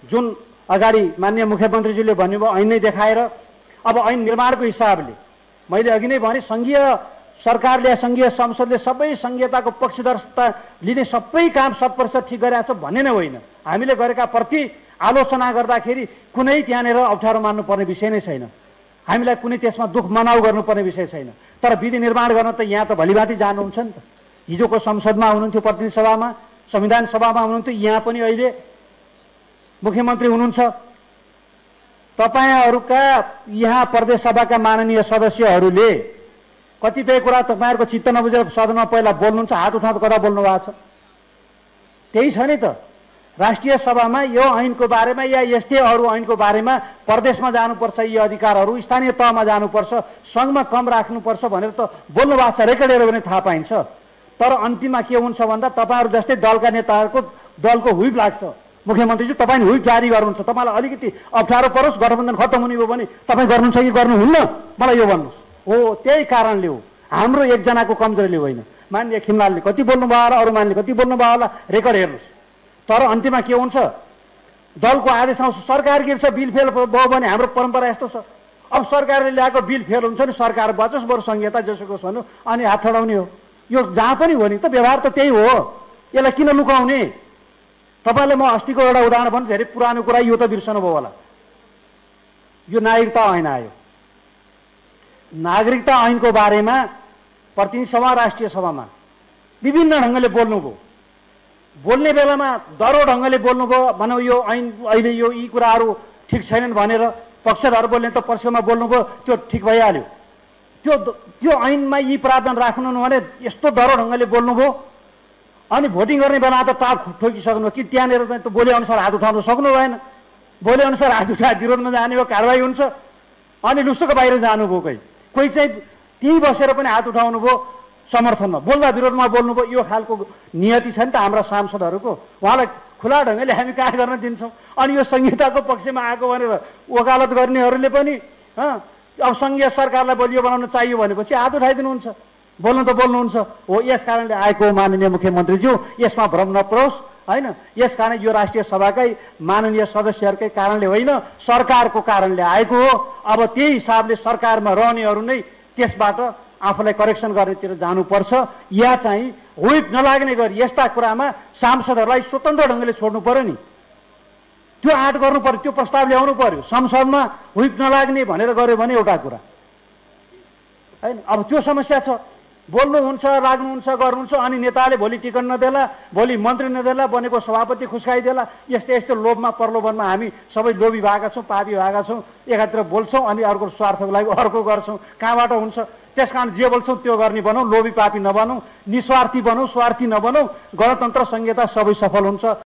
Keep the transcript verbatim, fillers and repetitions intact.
जुन अगाडि माननीय मुख्यमन्त्रीज्यूले भन्नुभयो ऐन नै देखाएर अब ऐन निर्माणको हिसाबले मैले अघि नै भने संघीय सरकारले संघीय संसदले सबै संघीयताको पक्षधरता लिने सबै काम शत प्रतिशत ठिक गरिरहेको छ भन्ने नै होइन। हामीले गरेका प्रति आलोचना गर्दाखेरि कुनै त्यहाँनिर अप्ठ्यारो मान्नुपर्ने विषय नै छैन, हामीलाई कुनै त्यसमा दुःख मनाउ गर्नुपर्ने विषय छैन। तर विधि निर्माण गर्न त यहाँ त भलिभाँति जानुहुन्छ नि त। हिजोको संसदमा हुनुहुन्थ्यो, प्रतिनिधि सभामा, संविधान सभामा हुनुहुन्थ्यो, यहाँ पनि अहिले मुख्यमन्त्री हुनुहुन्छ। तपाईँहरूका यहाँ प्रदेश सभाका माननीय सदस्यहरूले कतिपय कुरा तपाईँहरूको चित्त नबुझेर सदनमा पहिला बोल्नुहुन्छ, हात उठाउँदा कता बोल्नु भएको छ? त्यही छ नि त। राष्ट्रिय सभामा यो ऐनको बारेमा या यस्तै अरू ऐनको बारेमा प्रदेशमा जानुपर्छ, यी अधिकारहरू स्थानीय तहमा जानुपर्छ, सङ्घमा कम राख्नुपर्छ भनेर त बोल्नु भएको छ, रेकर्डहरू पनि थाहा पाइन्छ। तर अन्तिममा के हुन्छ भन्दा तपाईँहरू जस्तै दलका नेताहरूको दलको हुइप लाग्छ। मुख्यमन्त्रीजी तपाईँ हुइप जारी गर्नुहुन्छ, तपाईँलाई अलिकति अप्ठ्यारो परोस्, गठबन्धन खत्तम हुने भयो भने तपाईँ गर्नुहुन्छ कि गर्नुहुन्न, मलाई यो भन्नुहोस्। हो, त्यही कारणले हो, हाम्रो एकजनाको कमजोरीले होइन। माननीय खिमलालले कति बोल्नुभयो होला, अरू मानले कति बोल्नुभयो होला, रेकर्ड हेर्नुहोस्। तर अन्तिममा के हुन्छ, दलको आदेश आउँछ, सरकार गिर्छ, बिल फेल भयो भने हाम्रो परम्परा यस्तो छ। अब सरकारले ल्याएको बिल फेल हुन्छ नि, सरकार बचोस्, बरु संहिता जसोको भन्नु अनि हात ठडाउने हो। यो जहाँ पनि हो नि त, व्यवहार त त्यही हो। यसलाई किन लुकाउने? तपाईँले म अस्तिको एउटा उदाहरण भन्नु, धेरै पुरानो कुरा, यो त बिर्सनु भयो होला। यो नागरिकता ऐन आयो, नागरिकता ऐनको बारेमा प्रतिनिधि सभा, राष्ट्रिय सभामा विभिन्न ढङ्गले बोल्नुभयो। बोल्ने बेलामा दरो ढङ्गले बोल्नुभयो, भनौँ यो ऐन अहिले यो यी कुराहरू ठिक छैनन् भनेर पक्षधर बोल्ने त पक्षमा बोल्नुभयो, त्यो ठिक भइहाल्यो। त्यो त्यो ऐनमा यी प्रावधान राख्नु भने यस्तो दरो ढङ्गले बोल्नुभयो। अनि भोटिङ गर्ने बेला त टाप ठोकिसक्नु कि त्यहाँनिर चाहिँ त बोले अनुसार हात उठाउनु सक्नु भएन। बोले अनुसार हात उठाए विरोधमा जाने हो, कारवाही हुन्छ। अनि लुस्टोको बाहिर जानुभयो, कोही कोही चाहिँ त्यहीँ बसेर पनि हात उठाउनु भयो समर्थनमा, बोल्दा विरोधमा बोल्नुभयो। यो खालको नियति छ नि त हाम्रा सांसदहरूको। उहाँलाई खुला ढङ्गले हामी कार्य गर्न दिन्छौँ। अनि यो संहिताको पक्षमा आएको भनेर वकालत गर्नेहरूले पनि अब सङ्घीय सरकारलाई बलियो बनाउन चाहियो भनेपछि हात उठाइदिनुहुन्छ, बोल्नु त बोल्नुहुन्छ। हो, यस कारणले आएको माननीय मुख्यमन्त्रीज्यू, यसमा भ्रम नपरोस् होइन। यस कारण यो राष्ट्रिय सभाकै माननीय सदस्यहरूकै कारणले होइन, सरकारको कारणले आएको हो। अब त्यही हिसाबले सरकारमा रहनेहरू नै त्यसबाट आफूलाई करेक्सन गर्नेतिर जानुपर्छ, या चाहिँ हुइप नलाग्ने गरी यस्ता कुरामा सांसदहरूलाई स्वतन्त्र ढङ्गले छोड्नु पर्यो नि। त्यो आँट गर्नु पर्यो, त्यो प्रस्ताव ल्याउनु पर्यो। संसदमा हुइप नलाग्ने भनेर गर्यो भने एउटा कुरा होइन। अब त्यो समस्या छ, बोल्नुहुन्छ, लाग्नुहुन्छ, गर्नुहुन्छ, अनि नेताले भोलि टिकट नदेला, भोलि मन्त्री नदेला, बनेको सभापति खुस्काइदेला। यस्तै यस्तो लोभमा प्रलोभनमा हामी सबै लोभी भएका छौँ, पापी भएका छौँ। एकातिर बोल्छौँ अनि अर्को स्वार्थको लागि अर्को गर्छौँ। कहाँबाट हुन्छ? त्यस कारण जे बोल्छौँ त्यो गर्ने बनौँ, लोभी पापी नबनौँ, निस्वार्थी बनौँ, स्वार्थी नबनौँ। गणतन्त्र संहिता सबै सफल हुन्छ।